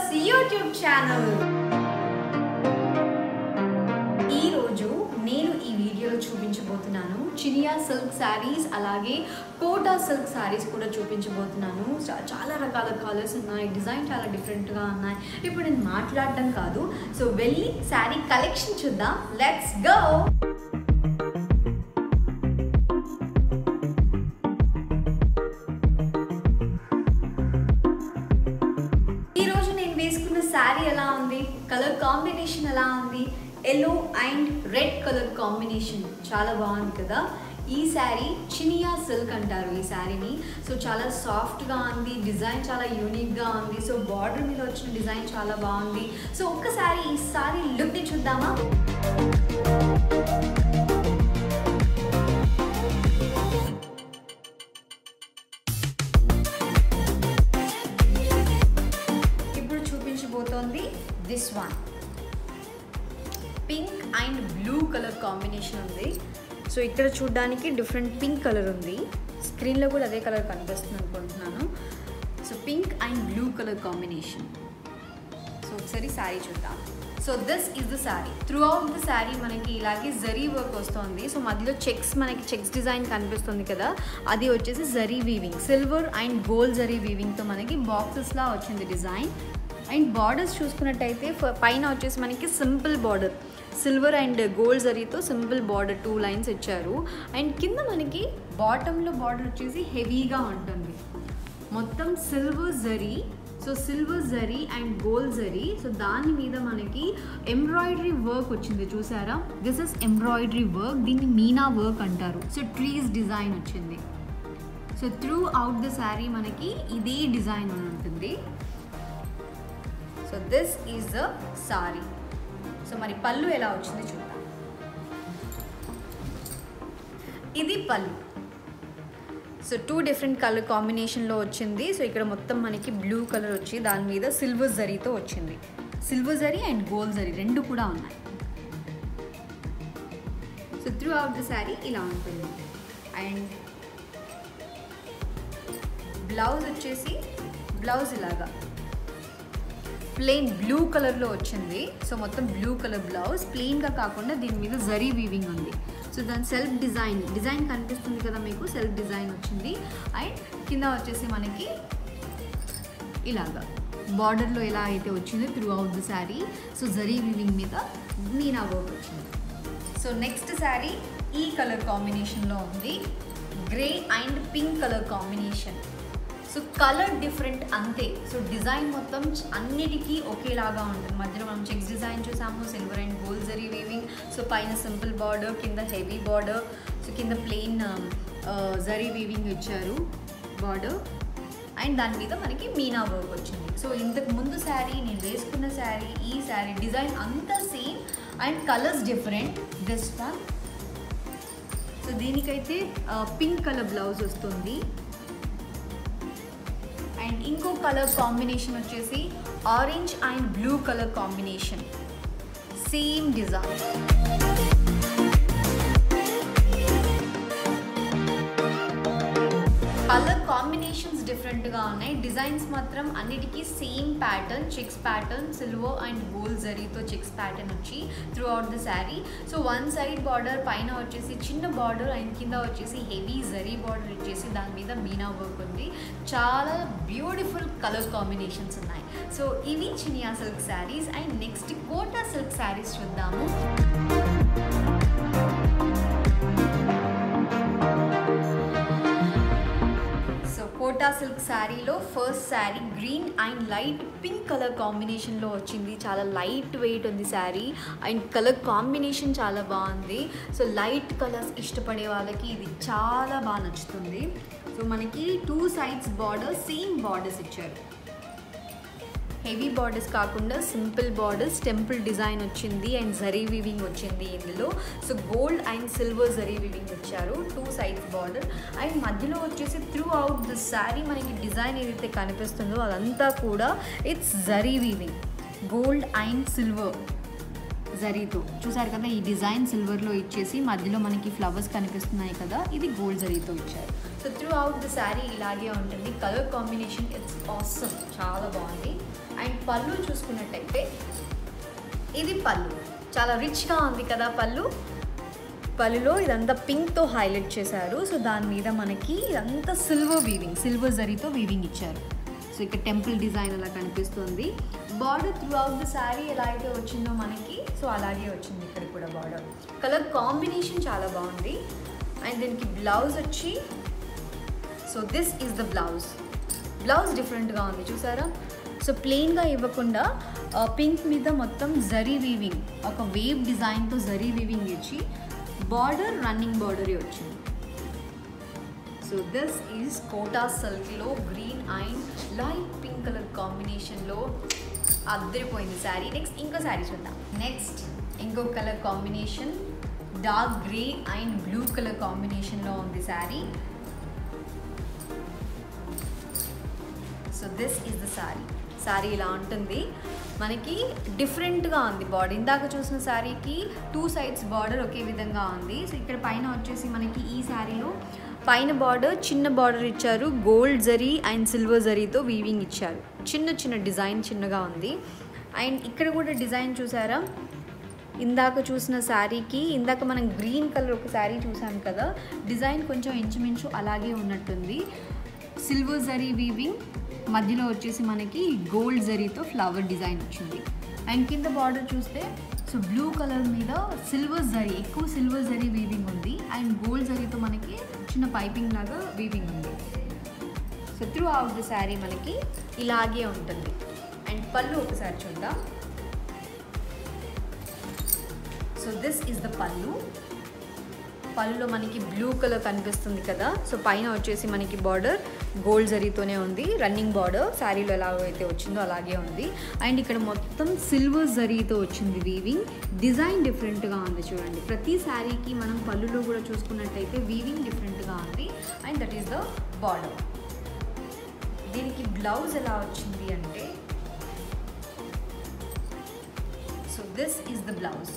YouTube channel. ఈ రోజు నేను ఈ వీడియోలో చూపించబోతున్నాను చినియా సిల్క్ సారీస్ అలాగే కోటా సిల్క్ సారీస్ కూడా చూపించబోతున్నాను. చాలా రకాల కలర్స్ ఉన్నాయి, డిజైన్ చాలా డిఫరెంట్ గా ఉన్నాయి. ఇప్పుడు నేను మాట్లాడడం కాదు, సో వెళ్ళి సారీ కలెక్షన్ చూద్దాం. Let's go. సారీ ఎలా ఉంది, కలర్ కాంబినేషన్ ఎలా ఉంది, yellow and red colour combination చాలా బాగుంది కదా. ఈ శారీ చినియా సిల్క్ అంటారు ఈ శారీని. సో చాలా సాఫ్ట్గా ఉంది, డిజైన్ చాలా యూనిక్గా ఉంది. సో బార్డర్ మీద వచ్చిన డిజైన్ చాలా బాగుంది. సో ఒక్కసారి ఈ సారీ లుక్ని చూద్దామా. This one pink and blue colour combination ఉంది. సో ఇక్కడ చూడడానికి డిఫరెంట్ పింక్ కలర్ ఉంది, స్క్రీన్లో కూడా అదే కలర్ కనిపిస్తుంది అనుకుంటున్నాను. So pink and blue colour combination. So ఒకసారి శారీ చూద్దాం. So this is the sari. Throughout the sari మనకి ఇలాగే జరీ వర్క్ వస్తుంది. సో మధ్యలో మనకి చెక్స్ డిజైన్ కనిపిస్తుంది కదా, అది వచ్చేసి zari weaving, silver and gold zari వీవింగ్తో మనకి బాక్సెస్లా వచ్చింది డిజైన్. అండ్ బార్డర్స్ చూసుకున్నట్టయితే పైన వచ్చేసి మనకి simple border, silver and gold జరీతో సింపుల్ బార్డర్ 2 లైన్స్ ఇచ్చారు. అండ్ కింద మనకి బాటంలో బార్డర్ వచ్చేసి హెవీగా ఉంటుంది, మొత్తం silver zari. So silver zari and gold zari. So దాని మీద మనకి ఎంబ్రాయిడరీ వర్క్ వచ్చింది చూసారా, దిస్ ఇస్ ఎంబ్రాయిడరీ వర్క్, దీన్ని మీనా వర్క్ అంటారు. సో ట్రీస్ డిజైన్ వచ్చింది. So throughout the sari మనకి ఇదే డిజైన్ ఉంటుంది. So this is the sari. So మరి పళ్ళు ఎలా వచ్చింది చూద్దాం. ఇది పళ్ళు. సో 2 డిఫరెంట్ కలర్ కాంబినేషన్లో వచ్చింది. సో ఇక్కడ మొత్తం మనకి బ్లూ కలర్ వచ్చి దాని మీద సిల్వర్ జరీతో వచ్చింది. Silver zari and gold zari రెండు కూడా ఉన్నాయి. So throughout the sari ఇలా ఉంటుంది. అండ్ బ్లౌజ్ వచ్చేసి బ్లౌజ్ ఇలాగా ప్లెయిన్ బ్లూ కలర్లో వచ్చింది. సో మొత్తం బ్లూ కలర్ బ్లౌజ్, ప్లెయిన్గా కాకుండా దీని మీద జరీ వీవింగ్ ఉంది. సో దాని సెల్ఫ్ డిజైన్ కనిపిస్తుంది కదా మీకు, సెల్ఫ్ డిజైన్ వచ్చింది. అండ్ కింద వచ్చేసి మనకి ఇలాగా బార్డర్లో ఎలా అయితే వచ్చిందో throughout the sari. So zari weaving మీద మీనా వర్క్ వచ్చింది. సో నెక్స్ట్ శారీ ఈ కలర్ కాంబినేషన్లో ఉంది, grey and pink colour combination. So colour different అంతే. సో డిజైన్ మొత్తం అన్నిటికీ ఒకేలాగా ఉంటుంది. మధ్యలో మనం చెక్స్ డిజైన్ చూసాము, silver and gold zari weaving. So పైన సింపుల్ బార్డర్, కింద హెవీ బార్డర్. సో కింద ప్లెయిన్ జరీ వీవింగ్ ఇచ్చారు బార్డర్. అండ్ దాని మీద మనకి మీనా వర్క్ వచ్చింది. సో ఇంతకు ముందు శారీ, నేను వేసుకున్న శారీ, ఈ శారీ డిజైన్ అంతా same and colours different. This one. So దీనికైతే పింక్ కలర్ బ్లౌజ్ వస్తుంది. అండ్ ఇంకో కలర్ కాంబినేషన్ వచ్చేసి orange and blue colour combination, same design. Colour combinations డిఫరెంట్గా ఉన్నాయి, డిజైన్స్ మాత్రం అన్నిటికీ same pattern, checks pattern, silver and gold జరీతో చెక్స్ ప్యాటర్న్ వచ్చి throughout the sari. So one side border, పైన వచ్చేసి చిన్న బార్డర్ అండ్ కింద వచ్చేసి హెవీ జరీ బార్డర్ ఇచ్చేసి దాని మీద మీనా వర్క్ ఉంది. చాలా బ్యూటిఫుల్ కలర్ కాంబినేషన్స్ ఉన్నాయి. సో ఇవి Chiniya silk saris. And next Kota silk saris చూద్దాము. కోటా సిల్క్ శారీలో first sari green and light pink colour కాంబినేషన్లో వచ్చింది. చాలా లైట్ వెయిట్ ఉంది శారీ అండ్ కలర్ కాంబినేషన్ చాలా బాగుంది. సో లైట్ కలర్స్ ఇష్టపడే వాళ్ళకి ఇది చాలా బాగా నచ్చుతుంది. సో మనకి 2 సైడ్స్ బార్డర్, సేమ్ బార్డర్స్ ఇచ్చారు. హెవీ బార్డర్స్ కాకుండా సింపుల్ బార్డర్స్, టెంపుల్ డిజైన్ వచ్చింది అండ్ జరీ వీవింగ్ వచ్చింది ఇందులో. So gold and silver zari weaving ఇచ్చారు, 2 సైడ్స్ బార్డర్. అండ్ మధ్యలో వచ్చేసి త్రూ అవుట్ ద శారీ మనకి డిజైన్ ఏదైతే కనిపిస్తుందో అదంతా కూడా it's zari weaving, gold and silver జరీతో. చూసారు కదా, ఈ డిజైన్ సిల్వర్లో ఇచ్చేసి మధ్యలో మనకి ఫ్లవర్స్ కనిపిస్తున్నాయి కదా, ఇది గోల్డ్ జరీతో ఇచ్చారు. So throughout the sari ఇలాగే ఉంటుంది. కలర్ కాంబినేషన్ ఇట్స్ ఆసమ్, చాలా బాగుంది. అండ్ పళ్ళు చూసుకున్నట్టయితే ఇది పళ్ళు, చాలా రిచ్గా ఉంది కదా పళ్ళు. పళ్ళులో ఇదంతా పింక్తో హైలైట్ చేశారు. సో దాని మీద మనకి ఇదంతా సిల్వర్ జరీతో వీవింగ్ ఇచ్చారు. సో ఇక్కడ టెంపుల్ డిజైన్ అలా కనిపిస్తుంది. Border throughout the sari ఎలా అయితే వచ్చిందో మనకి, సో అలాగే వచ్చింది ఇక్కడ కూడా బార్డర్. కలర్ కాంబినేషన్ చాలా బాగుంది. అండ్ దీనికి బ్లౌజ్ వచ్చి, so this is the blouse డిఫరెంట్గా ఉంది చూసారా. సో ప్లెయిన్గా ఇవ్వకుండా పింక్ మీద మొత్తం జరీ వీవింగ్, ఒక వేవ్ డిజైన్తో జరీ వీవింగ్ ఇచ్చి బార్డర్ రన్నింగ్ బార్డరే వచ్చింది. సో దిస్ ఈజ్ కోటా సిల్క్లో green and light pink colour కాంబినేషన్లో అద్దరిపోయింది శారీ. నెక్స్ట్ ఇంకో శారీ చూద్దాం. నెక్స్ట్ ఇంకో colour combination dark grey and blue colour కాంబినేషన్లో ఉంది sari. So this is the sari ఇలా ఉంటుంది. మనకి డిఫరెంట్గా ఉంది బార్డర్. ఇందాక చూసిన శారీకి 2 sides బార్డర్ ఒకే విధంగా ఉంది. సో ఇక్కడ పైన వచ్చేసి మనకి ఈ శారీలో పైన బార్డర్ చిన్న బార్డర్ ఇచ్చారు, గోల్డ్ జరీ అండ్ సిల్వర్ జరీతో వీవింగ్ ఇచ్చారు. చిన్న డిజైన్ చిన్నగా ఉంది. అండ్ ఇక్కడ కూడా డిజైన్ చూసారా, ఇందాక చూసిన శారీకి ఇందాక మనం గ్రీన్ కలర్ ఒక శారీ చూసాం కదా, డిజైన్ కొంచెం ఇంచుమించు అలాగే ఉన్నట్టుంది. సిల్వర్ జరీ వీవింగ్, మధ్యలో వచ్చేసి మనకి గోల్డ్ జరీతో ఫ్లవర్ డిజైన్ వచ్చింది. అండ్ కింద బార్డర్ చూస్తే సో బ్లూ కలర్ మీద ఎక్కువ సిల్వర్ జరీ వీవింగ్ ఉంది. అండ్ గోల్డ్ జరీతో మనకి చిన్న పైపింగ్ లాగా వీవింగ్ ఉంది. So throughout the sari మనకి ఇలాగే ఉంటుంది. అండ్ పళ్ళు ఒకసారి చూద్దాం. సో దిస్ ఈజ్ ద పళ్ళులో మనకి బ్లూ కలర్ కనిపిస్తుంది కదా. సో పైన వచ్చేసి మనకి బార్డర్ గోల్డ్ జరీతోనే ఉంది, రన్నింగ్ బార్డర్ శారీలో ఎలా అయితే వచ్చిందో అలాగే ఉంది. అండ్ ఇక్కడ మొత్తం సిల్వర్ జరీతో వచ్చింది వీవింగ్. డిజైన్ డిఫరెంట్గా ఉంది చూడండి. ప్రతి శారీకి మనం పళ్ళులో కూడా చూసుకున్నట్టయితే వీవింగ్ డిఫరెంట్గా ఉంది. And that is the border. దీనికి బ్లౌజ్ ఎలా వచ్చింది అంటే, so this is the blouse.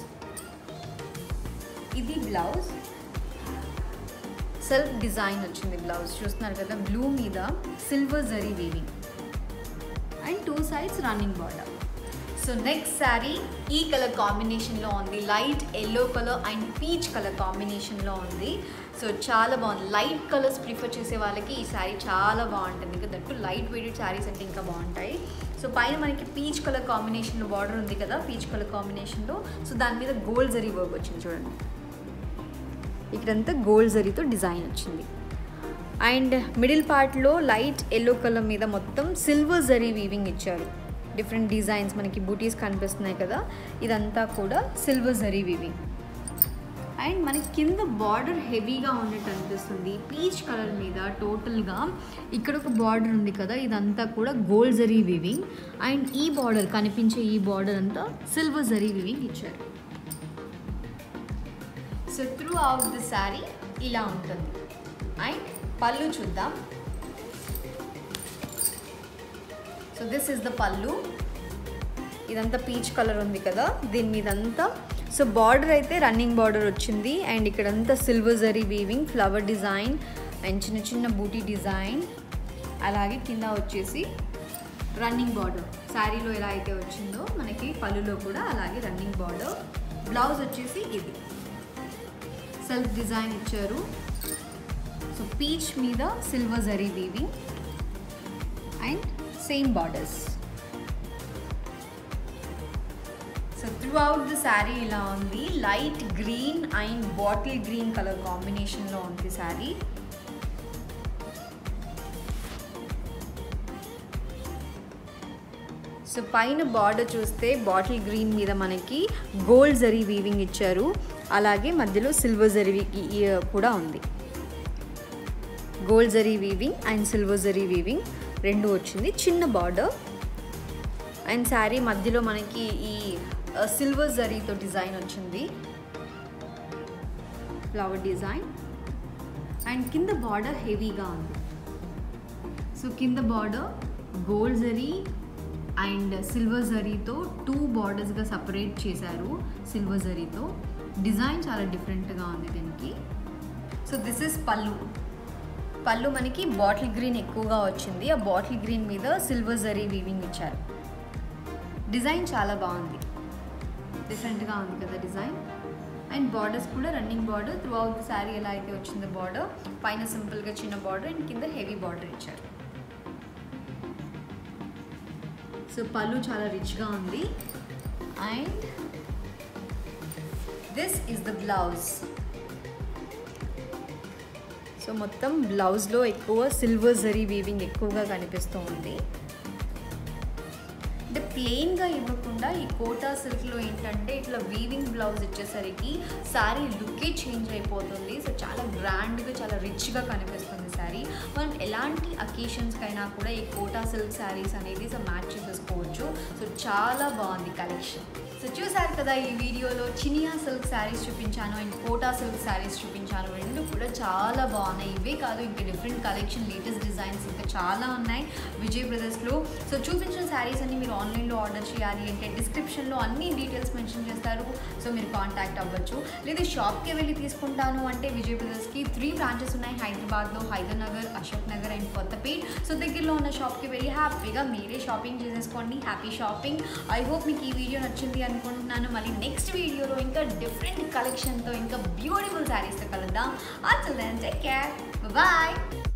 ఇది బ్లౌజ్ సెల్ఫ్ డిజైన్ వచ్చింది. బ్లౌజ్ చూస్తున్నారు కదా, బ్లూ మీద silver zari weaving and 2 sides running border. So next sari ఈ కలర్ కాంబినేషన్లో ఉంది. Light yellow colour and peach colour కాంబినేషన్లో ఉంది. సో చాలా బాగుంది. లైట్ కలర్స్ ప్రిఫర్ చేసే వాళ్ళకి ఈ శారీ చాలా బాగుంటుంది. ఇంకా దట్టు లైట్ వెయిటెడ్ శారీస్ అంటే ఇంకా బాగుంటాయి. సో పైన మనకి పీచ్ కలర్ కాంబినేషన్లో బార్డర్ ఉంది కదా, పీచ్ కలర్ కాంబినేషన్లో. సో దాని మీద గోల్డ్ జరీ వర్క్ వచ్చింది చూడండి. ఇక్కడంతా గోల్డ్ జరీతో డిజైన్ వచ్చింది. అండ్ మిడిల్ పార్ట్లో లైట్ ఎల్లో కలర్ మీద మొత్తం సిల్వర్ జరీ వీవింగ్ ఇచ్చారు. డిఫరెంట్ డిజైన్స్ మనకి బూటీస్ కనిపిస్తున్నాయి కదా, ఇదంతా కూడా సిల్వర్ జరీ వీవింగ్. అండ్ మనకి కింద బార్డర్ హెవీగా ఉన్నట్టు అనిపిస్తుంది. పీచ్ కలర్ మీద టోటల్గా ఇక్కడ ఒక బార్డర్ ఉంది కదా, ఇదంతా కూడా గోల్డ్ జరీ వీవింగ్. అండ్ ఈ బార్డర్ కనిపించే ఈ బార్డర్ అంతా సిల్వర్ జరీ వీవింగ్ ఇచ్చారు. So throughout the sari ఇలా ఉంటుంది. అండ్ పళ్ళు చూద్దాం. సో దిస్ ఇస్ ద పళ్ళు. ఇదంతా పీచ్ కలర్ ఉంది కదా, దీని మీదంతా సో బార్డర్ అయితే రన్నింగ్ బార్డర్ వచ్చింది. అండ్ ఇక్కడంతా silver zari weaving, flower design and చిన్న బూటీ డిజైన్. అలాగే కింద వచ్చేసి రన్నింగ్ బార్డర్ శారీలో ఎలా అయితే వచ్చిందో మనకి పళ్ళులో కూడా అలాగే రన్నింగ్ బార్డర్. బ్లౌజ్ వచ్చేసి ఇది సెల్ఫ్ డిజైన్ ఇచ్చారు. సో పీచ్ మీద silver zari weaving and same borders. So throughout the sari ఇలా ఉంది. Light green and bottle green colour కాంబినేషన్లో ఉంది శారీ. సో పైన బార్డర్ చూస్తే బాటిల్ గ్రీన్ మీద మనకి గోల్డ్ జరీ వీవింగ్ ఇచ్చారు. అలాగే మధ్యలో సిల్వర్ జరీ కూడా ఉంది. Gold zari weaving and silver zari weaving రెండు వచ్చింది. చిన్న బార్డర్ అండ్ శారీ మధ్యలో మనకి ఈ సిల్వర్ జరీతో డిజైన్ వచ్చింది, ఫ్లవర్ డిజైన్. అండ్ కింద బార్డర్ హెవీగా ఉంది. సో కింద border gold zari and silver జరీతో 2 బార్డర్స్గా సపరేట్ చేశారు. సిల్వర్ జరీతో డిజైన్ చాలా డిఫరెంట్గా ఉంది దీనికి. సో దిస్ ఇస్ పళ్ళు. పళ్ళు మనకి బాటిల్ గ్రీన్ ఎక్కువగా వచ్చింది. ఆ బాటిల్ గ్రీన్ మీద సిల్వర్ జరీ వీవింగ్ ఇచ్చారు. డిజైన్ చాలా బాగుంది, డిఫరెంట్గా ఉంది కదా డిజైన్. అండ్ బార్డర్స్ కూడా running border throughout the sari ఎలా అయితే వచ్చిందో బార్డర్, పైన సింపుల్గా చిన్న బార్డర్ అండ్ కింద హెవీ బార్డర్ ఇచ్చారు. సో పళ్ళు చాలా రిచ్గా ఉంది. And this is the blouse. So మొత్తం బ్లౌజ్లో ఎక్కువ సిల్వర్ జరీ వీవింగ్ ఎక్కువగా కనిపిస్తూ ఉంది. అంటే ప్లెయిన్గా ఇవ్వకుండా ఈ కోటా సిల్క్లో ఏంటంటే ఇట్లా వీవింగ్ బ్లౌజ్ ఇచ్చేసరికి శారీ లుక్కే చేంజ్ అయిపోతుంది. సో చాలా గ్రాండ్గా, చాలా రిచ్గా కనిపిస్తుంది శారీ. మనం ఎలాంటి అకేషన్స్కైనా కూడా ఈ కోటా సిల్క్ శారీస్ అనేది సో మ్యాచ్ చేసేసుకోవచ్చు. సో చాలా బాగుంది కలెక్షన్. సో చూసారు కదా, ఈ వీడియోలో చినియా సిల్క్ శారీస్ చూపించాను అండ్ కోటా సిల్క్ శారీస్ చూపించాను. రెండు కూడా చాలా బాగున్నాయి. ఇవే కాదు, ఇంకా డిఫరెంట్ కలెక్షన్, లేటెస్ట్ డిజైన్స్ ఇంకా చాలా ఉన్నాయి విజయ్ బ్రదర్స్లో. సో చూపించిన శారీస్ అన్ని మీరు ఆన్లైన్లో ఆర్డర్ చేయాలి అంటే డిస్క్రిప్షన్లో అన్ని డీటెయిల్స్ మెన్షన్ చేస్తారు. సో మీరు కాంటాక్ట్ అవ్వచ్చు. లేదా షాప్కి వెళ్ళి తీసుకుంటాను అంటే విజయ్ బ్రదర్స్కి 3 బ్రాంచెస్ ఉన్నాయి. హైదరాబాద్లో హైదర్నగర్, అశోక్ నగర్ అండ్ కొత్తపేట్. సో దగ్గరలో ఉన్న షాప్కి వెళ్ళి హ్యాపీగా మీరే షాపింగ్ చేసేసుకోండి. Happy shopping. ఐ హోప్ మీకు ఈ వీడియో నచ్చింది అనుకుంటున్నాను. మళ్ళీ నెక్స్ట్ వీడియోలో ఇంకా డిఫరెంట్ కలెక్షన్తో ఇంకా బ్యూటిఫుల్ శారీస్తో కలుద్దాం. Until then, take care. Bye-bye.